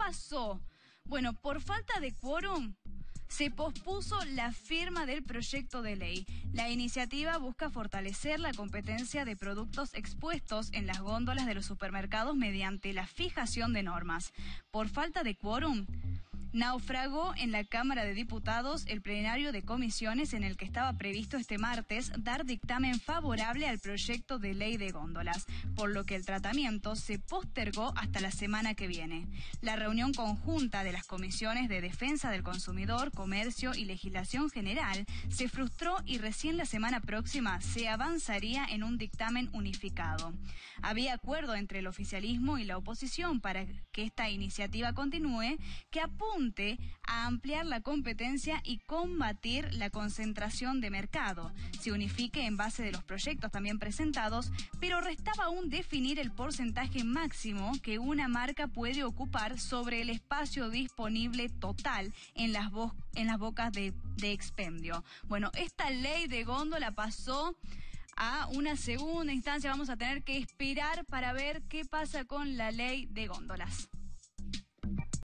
pasó? Bueno, por falta de quórum, se pospuso la firma del proyecto de ley. La iniciativa busca fortalecer la competencia de productos expuestos en las góndolas de los supermercados mediante la fijación de normas. Por falta de quórum, naufragó en la Cámara de Diputados el plenario de comisiones en el que estaba previsto este martes dar dictamen favorable al proyecto de ley de góndolas, por lo que el tratamiento se postergó hasta la semana que viene. La reunión conjunta de las comisiones de Defensa del Consumidor, Comercio y Legislación General se frustró y recién la semana próxima se avanzaría en un dictamen unificado. Había acuerdo entre el oficialismo y la oposición para que esta iniciativa continúe, que apunte a ampliar la competencia y combatir la concentración de mercado. Se unifique en base de los proyectos también presentados, pero restaba aún definir el porcentaje máximo que una marca puede ocupar sobre el espacio disponible total en las bocas de expendio. Bueno, esta ley de góndola pasó a una segunda instancia. Vamos a tener que esperar para ver qué pasa con la ley de góndolas.